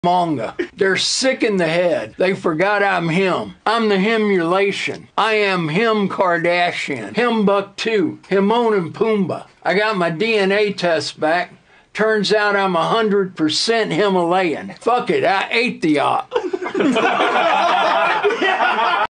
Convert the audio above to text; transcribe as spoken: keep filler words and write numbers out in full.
manga. They're sick in the head. They forgot I'm him. I'm the himulation. I am him Kardashian. Him Buck-two. Himon and Pumbaa. I got my D N A test back. Turns out I'm one hundred percent Himalayan. Fuck it, I ate the op.